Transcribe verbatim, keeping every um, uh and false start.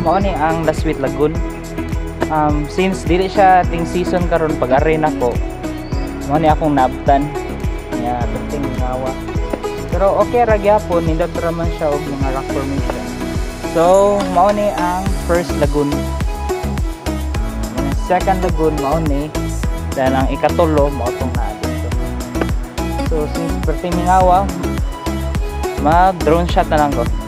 mao ni ang Laswit Lagoon. Um, since dili siya ting season karon pag-ari nako, mao ni akong nabtan nya ting ngawa. Pero okay ra gyapon, nindot ra man siya og mga rock formation. So mao ni ang first lagoon. Ang second lagoon mao ni, dan ang ikatulo mao tong naa dito. So since perting ngawa, mag drone shot na lang ko.